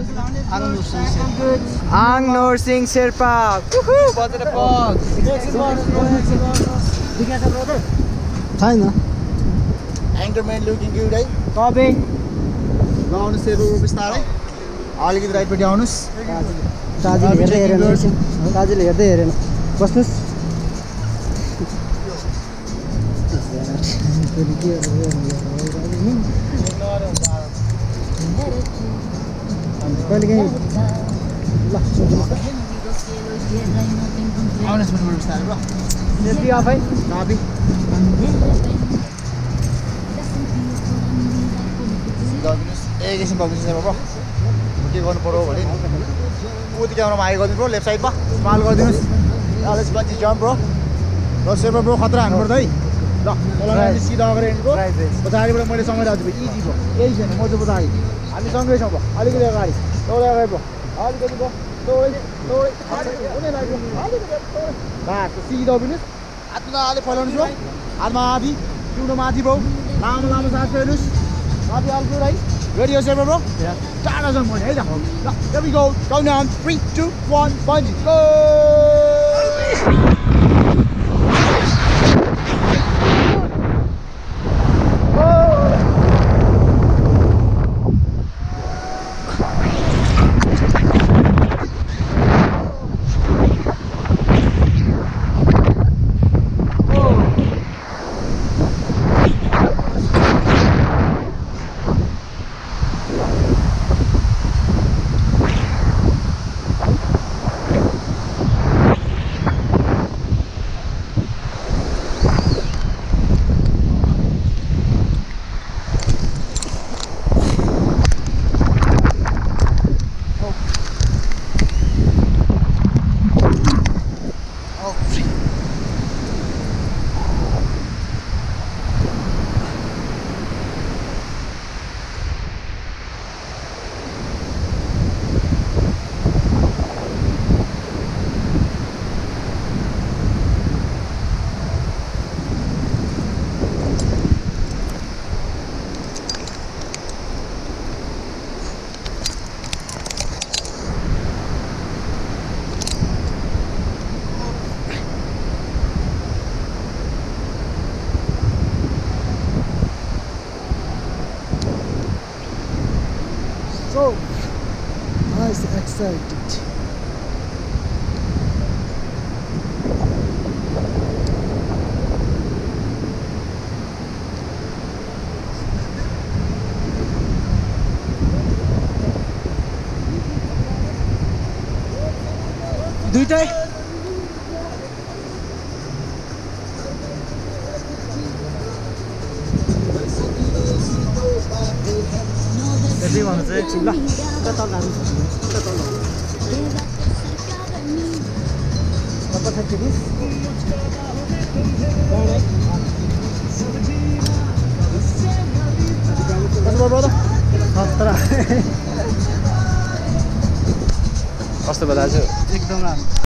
Ang Norsing Sherpa. Woohoo! बजेर पग. छैन एङ्करम्यान लुकिङ गुड है कबे ल आउनुहोस् सेरो बिस्तारै अलिकति राइटपट्टि आउनुहोस् दाजुले हेर्दै हेरेन दाजुले हेर्दै हेरेन बस्नुहोस् कहिले काहीँ ल आउनुहोस् मुटुबाट बिस्तारै ल सेफ्टी अफ है कापी एकैछिन पक्रिन्छ बाबा के गर्नु पर्यो भने उति क्यामेरामा आइ गरिदिनु ब्रो लेफ्ट साइडमा स्माइल गरिदिनुहोस् लेट्स बन्जी जम्प ब्रो र सेभर ब्रो खतरा हान्नु पर्छ है ल तल सिधा अगाडि हिँड्नु पछाडिबाट मैले सँगै राख्छु इजी भयो केही छैन म चाहिँ पछाडि हामी सँगै छौँ अलिकति अगाडि तौले अगाडि भयो अलिकति भयो बाटो सिधा उभिनुहोस् हात मजाले फैलाउनुहोस् ब्रो हातमा आधी जिउनो माथि ब्रो लामो लामो सास फेर्नुहोस् माथि अल्पो है रेडी होस् ब्रो टाढा जाउँ भने है त ल here we go count down 3 2 1 bungee go So nice, excited. दुईटै त्यसै भन्नु चाहिँ ल तल हामी कस्तो भयो दाजु एकदम राम्रो